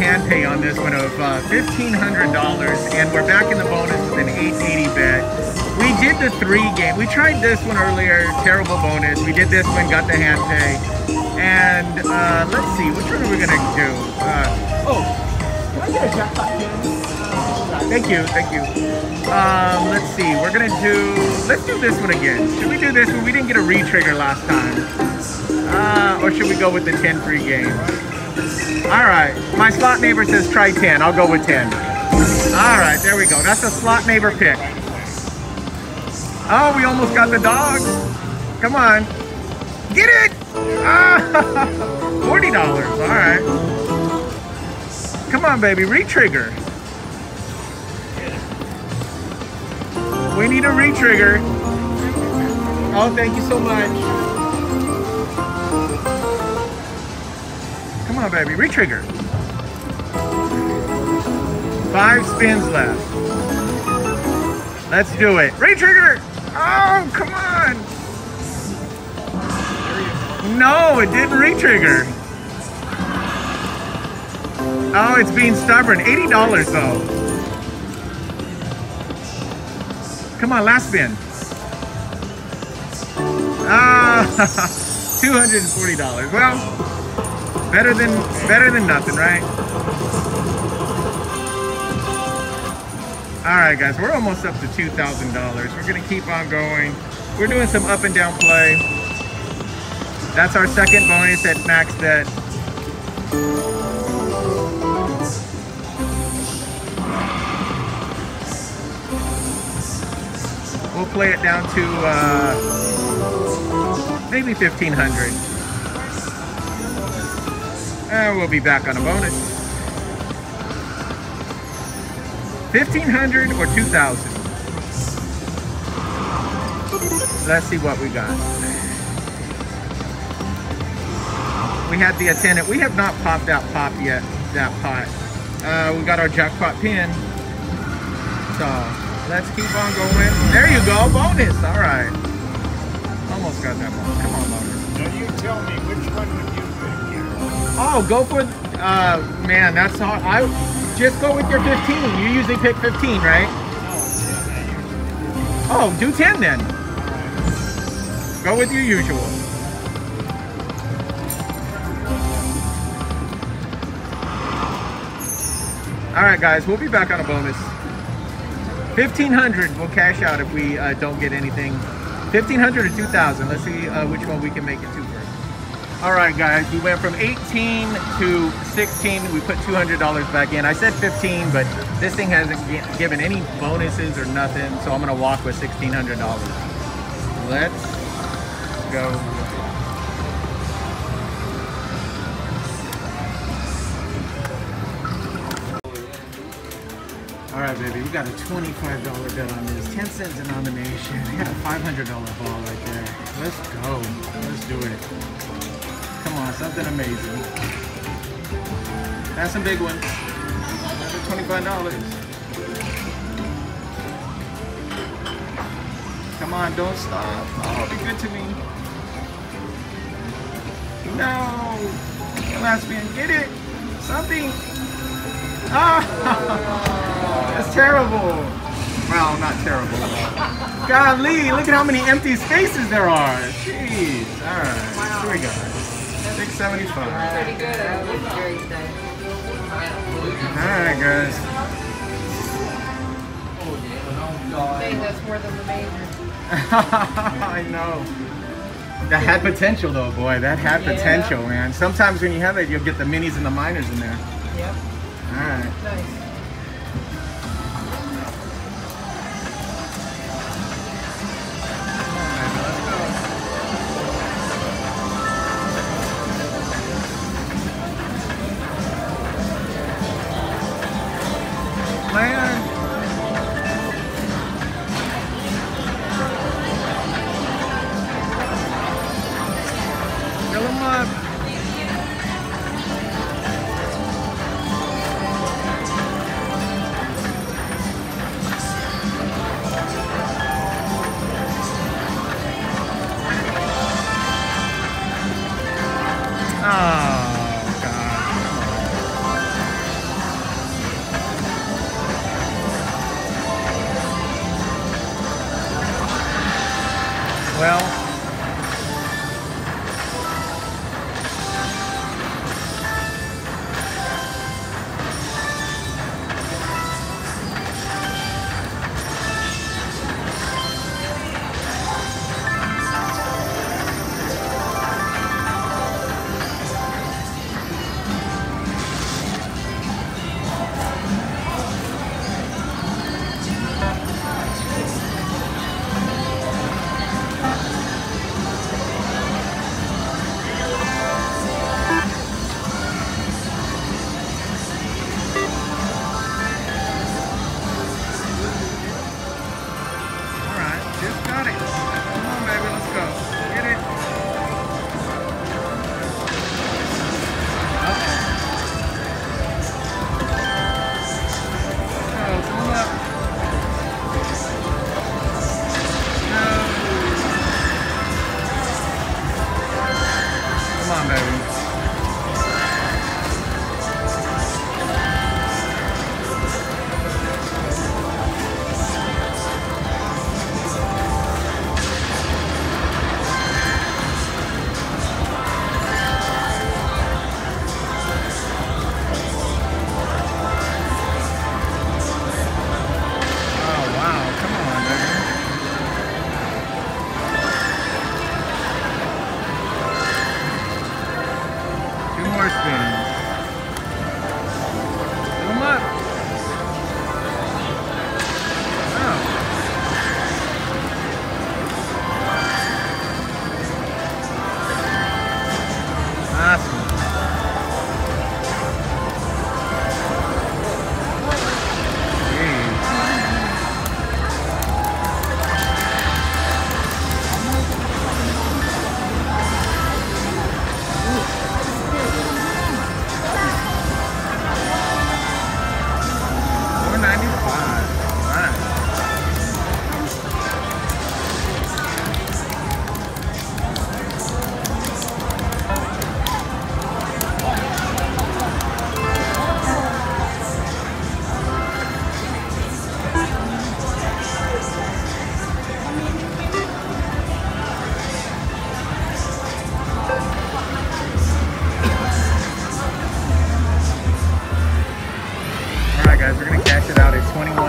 hand pay on this one of $1,500, and we're back in the bonus with an 880 bet. We did the 3 game. We tried this one earlier, terrible bonus. We did this one, got the hand pay. And let's see, which one are we gonna do? Oh, can I get a jackpot pin? Thank you, thank you. Let's see, let's do this one again. Should we do this one? We didn't get a re-trigger last time. Or should we go with the 10 free games? All right, my slot neighbor says try 10. I'll go with 10. All right, there we go. That's a slot neighbor pick. Oh, we almost got the dog. Come on. Get it! $40, all right. Come on, baby, re-trigger. We need a re-trigger. Oh, thank you so much. Come on, baby, re-trigger. 5 spins left. Let's do it. Re-trigger! Oh, come on! No, it didn't re-trigger. Oh, it's being stubborn. $80 though. Come on, last spin. Ah, $240. Well, better than nothing, right? All right, guys, we're almost up to $2,000. We're gonna keep on going. We're doing some up and down play. That's our second bonus at max bet. We'll play it down to maybe 1,500. And we'll be back on a bonus. 1,500 or 2,000. Let's see what we got. We had the attendant. We have not popped that pot yet. That pot. We got our jackpot pin. So let's keep on going. There you go, bonus. All right. Almost got that bonus. Come on, bonus. Now you tell me which one would you pick here? Oh, go for. Man, that's all. Just go with your 15. You usually pick 15, right? Oh, do 10 then. Go with your usual. All right, guys, we'll be back on a bonus. 1,500 we'll cash out if we don't get anything. 1,500 or 2,000. Let's see which one we can make it to first. All right, guys, we went from 18 to 16. We put $200 back in. I said 15, but this thing hasn't given any bonuses or nothing, so I'm gonna walk with $1,600. Let's go. All right, baby, we got a $25 bet on this. 10 cent denomination. We got a $500 ball right there. Let's go. Let's do it. Come on, something amazing. That's some big ones. Another $25. Come on, don't stop. Oh, be good to me. No. Last spin, get it. Something. Ah. That's terrible. Well, not terrible. Golly, look at how many empty spaces there are. Jeez. All right. Wow. Here we go. 675. Pretty good. That was very nice. All right, guys. Saying that's more than the major. I know. That had potential, though, boy. That had potential, man. Sometimes when you have it, you'll get the minis and the minors in there. Yep. All right. Nice. well. Guys, we're gonna cash it out at 21.